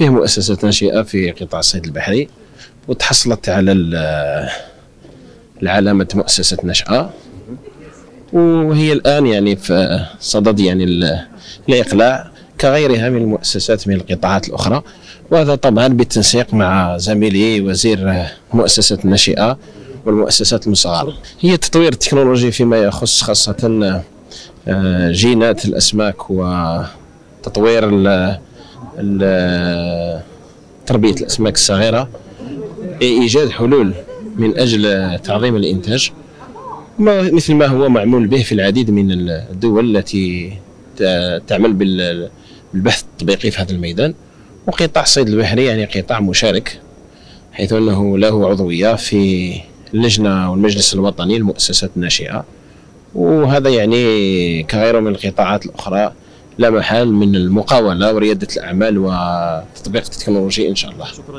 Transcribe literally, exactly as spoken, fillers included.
فيه مؤسسات ناشئة في قطاع الصيد البحري، وتحصلت على العلامة مؤسسة نشأة، وهي الآن يعني في صدد يعني الإقلاع كغيرها من المؤسسات من القطاعات الأخرى، وهذا طبعا بالتنسيق مع زميلي وزير مؤسسة الناشئة والمؤسسات المصغرة. هي تطوير التكنولوجي فيما يخص خاصة جينات الأسماك وتطوير تربية الأسماك الصغيرة، إيجاد حلول من أجل تعظيم الإنتاج مثل ما هو معمول به في العديد من الدول التي تعمل بالبحث التطبيقي في هذا الميدان. وقطاع الصيد البحري يعني قطاع مشارك، حيث أنه له عضوية في اللجنة والمجلس الوطني للمؤسسات الناشئة، وهذا يعني كغيره من القطاعات الأخرى لا محال من المقاولة وريادة الأعمال وتطبيق التكنولوجيا إن شاء الله.